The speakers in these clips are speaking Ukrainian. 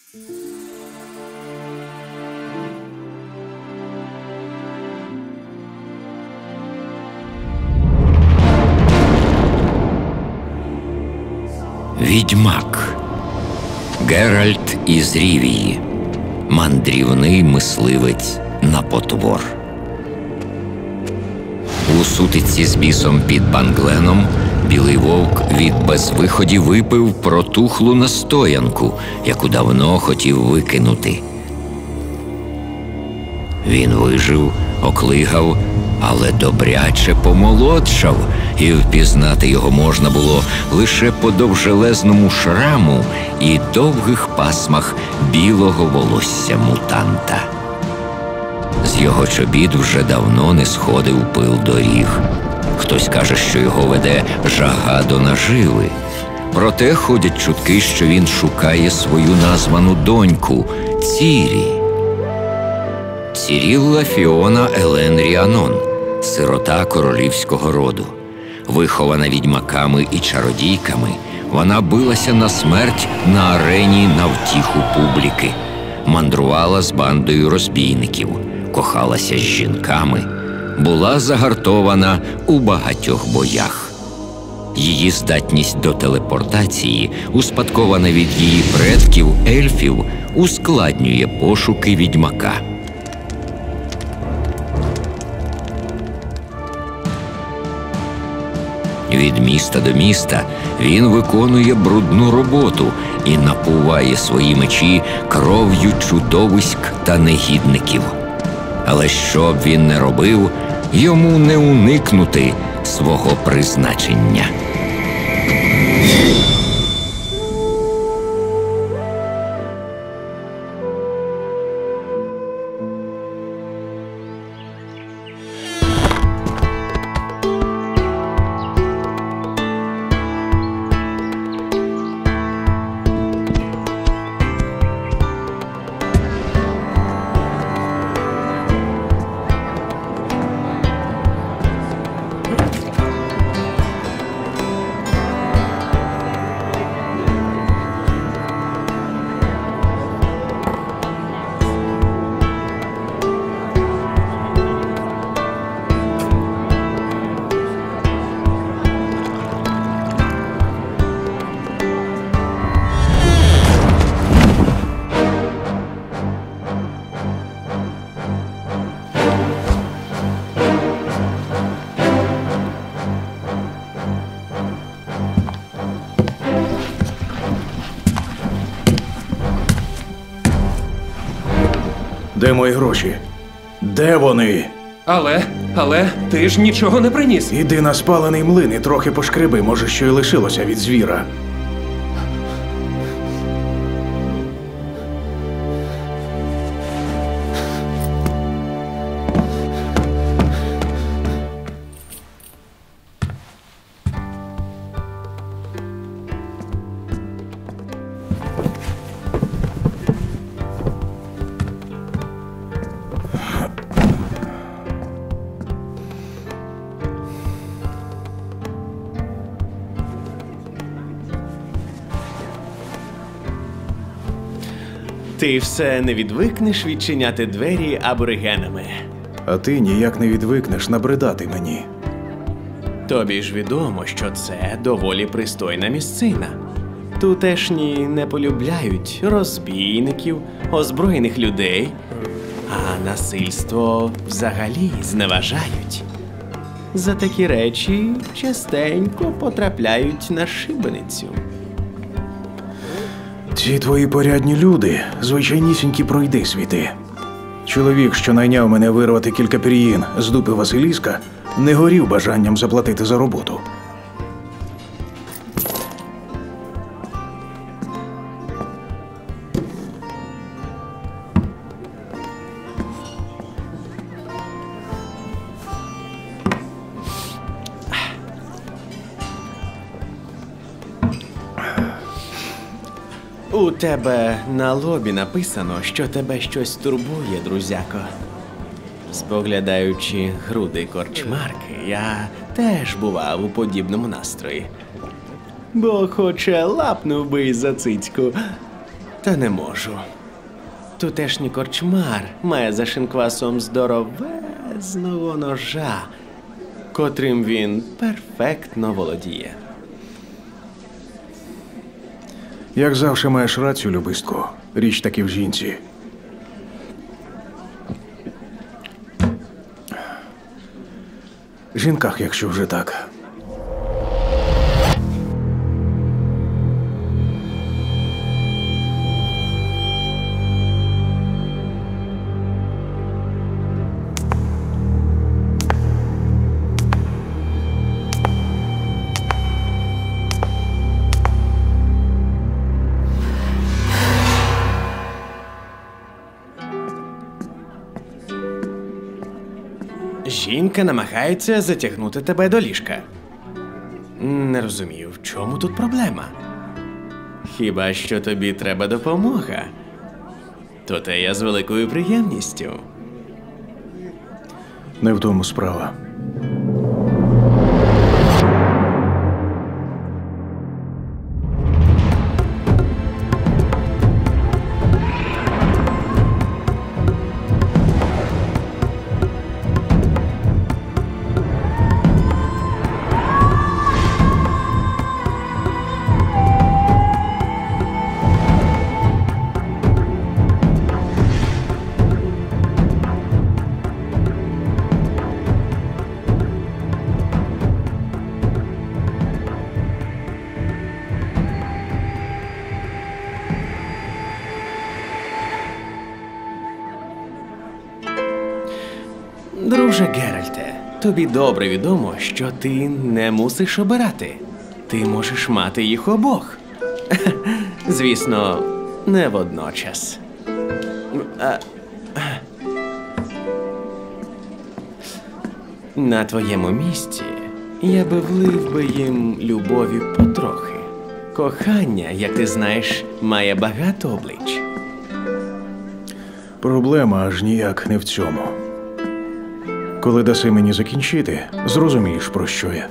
Відьмак. Геральт із Рівії. Мандрівний мисливець на потвор. У сутичці з бісом під Бангленом Білий Вовк від безвиході випив протухлу настоянку, яку давно хотів викинути. Він вижив, оклигав, але добряче помолодшав, і впізнати його можна було лише по довжелезному шраму і довгих пасмах білого волосся мутанта. З його чобіт вже давно не сходив пил доріг. Хтось каже, що його веде жага до наживи. Проте ходять чутки, що він шукає свою названу доньку – Цірі. Цірілла Фіона Елен Ріанон, сирота королівського роду. Вихована відьмаками і чародійками, вона билася на смерть на арені на втіху публіки, мандрувала з бандою розбійників, кохалася з жінками, була загартована у багатьох боях. Її здатність до телепортації, успадкована від її предків ельфів, ускладнює пошуки відьмака. Від міста до міста він виконує брудну роботу і напуває свої мечі кров'ю чудовиськ та негідників. Але що б він не робив, йому не уникнути свого призначення. Де мої гроші? Де вони? Але ти ж нічого не приніс. Іди на спалений млин і трохи пошкреби, може, що й лишилося від звіра. Ти все не відвикнеш відчиняти двері аборигенами. А ти ніяк не відвикнеш набридати мені. Тобі ж відомо, що це доволі пристойна місцина. Тутешні не полюбляють розбійників, озброєних людей, а насильство взагалі зневажають. За такі речі частенько потрапляють на шибеницю. Ці твої порядні люди – звичайнісінькі пройдисвіти. Чоловік, що найняв мене вирвати кілька пір'їн з дупи Василіска, не горів бажанням заплатити за роботу. У тебе на лобі написано, що тебе щось турбує, друзяко. Споглядаючи груди корчмарки, я теж бував у подібному настрої. Бо хоче лапнув би за цицьку, Та не можу. Тутешній корчмар має за шинквасом здоровезного ножа, котрим він перфектно володіє. Як завжди маєш рацію, любистку. Річ таки в жінці. Жінках, якщо вже так. Жінка намагається затягнути тебе до ліжка. Не розумію, в чому тут проблема? Хіба що тобі треба допомога? То те я з великою приємністю. Не в тому справа. Друже Геральте, тобі добре відомо, що ти не мусиш обирати. Ти можеш мати їх обох. Звісно, не водночас. На твоєму місці я би влив би їм любові потрохи. Кохання, як ти знаєш, має багато облич. Проблема аж ніяк не в цьому. Коли даси мені закінчити, зрозумієш, про що я.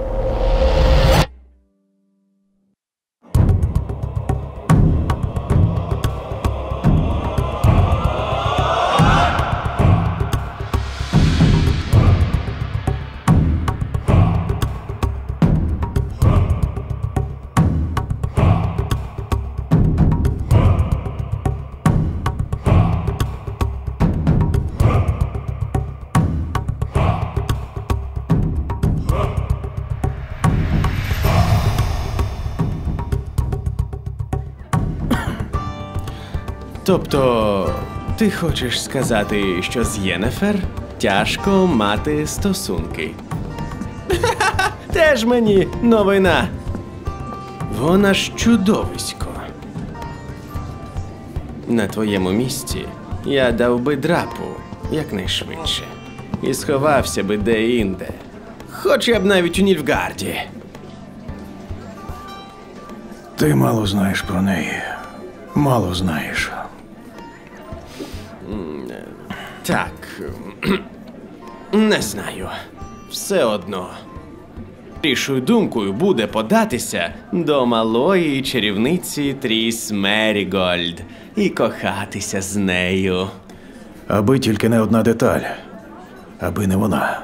Тобто, ти хочеш сказати, що з Єнефер тяжко мати стосунки? Теж мені новина. Вона ж чудовисько. На твоєму місці я дав би драпу якнайшвидше. І сховався би де-інде. Хоча б навіть у Нільфгарді. Ти мало знаєш про неї. Мало знаєш. Так. Не знаю. Все одно. Рішою думкою буде податися до малої чарівниці Тріс Мерігольд і кохатися з нею. Аби тільки не одна деталь. Аби не вона.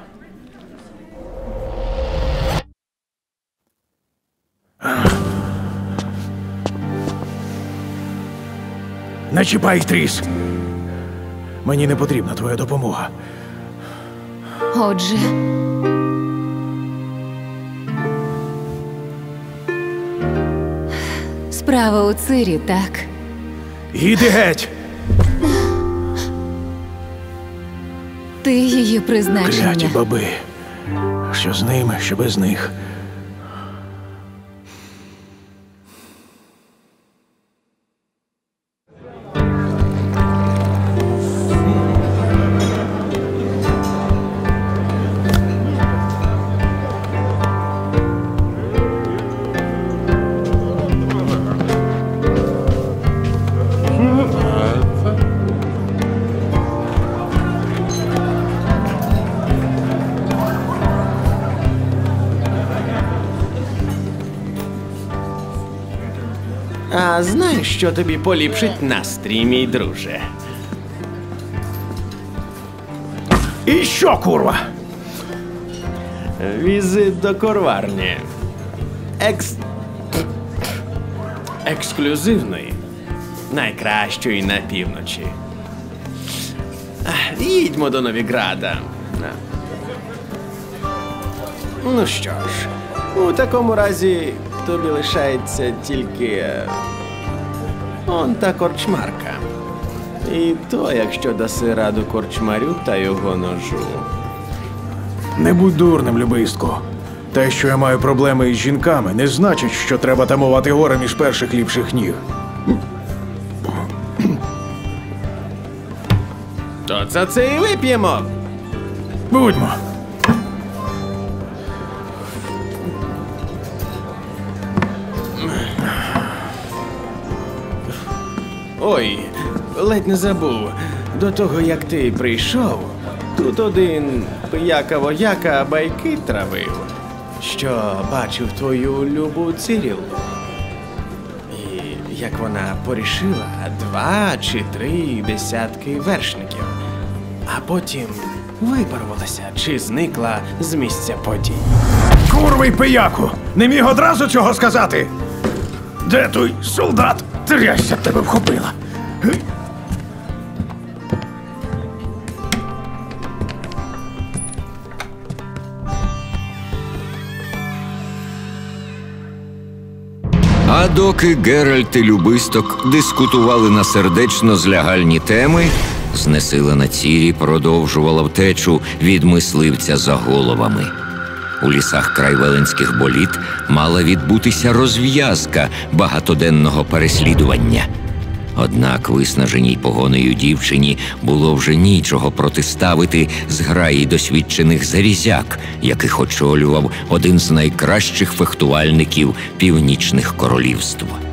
Не чіпай, Тріс! Мені не потрібна твоя допомога. Отже, справа у Цирі, так? Іди геть! Ти її призначення. Кляті баби. Що з ними, що без них. А знаєш, що тобі поліпшить настрій, мій друже? І що, курва? Візит до коварні. Ексклюзивної. Найкращої на півночі. Їдьмо до Новіграда. Ну що ж, у такому разі тобі лишається тільки он та корчмарка. І то, якщо даси раду корчмарю та його ножу. Не будь дурним, любистко. Те, що я маю проблеми із жінками, не значить, що треба тамувати гори між перших ліпших ніг. То за це і вип'ємо. Будьмо. Ой, ледь не забув. До того, як ти прийшов, тут один пияка-вояка байки травив, що бачив твою любу Циріл. І як вона порішила 2 чи 3 десятки вершників, а потім випарувалася чи зникла з місця подій. Курвий пияку! Не міг одразу цього сказати? Де той солдат? Трясся тебе вхопила. А доки Геральт і Любисток дискутували на сердечно-злягальні теми, знесилена Цірі продовжувала втечу від мисливця за головами. У лісах крайвеленських боліт мала відбутися розв'язка багатоденного переслідування. Однак виснаженій погонею дівчині було вже нічого протиставити зграї досвідчених зарізяк, яких очолював один з найкращих фехтувальників північних королівств.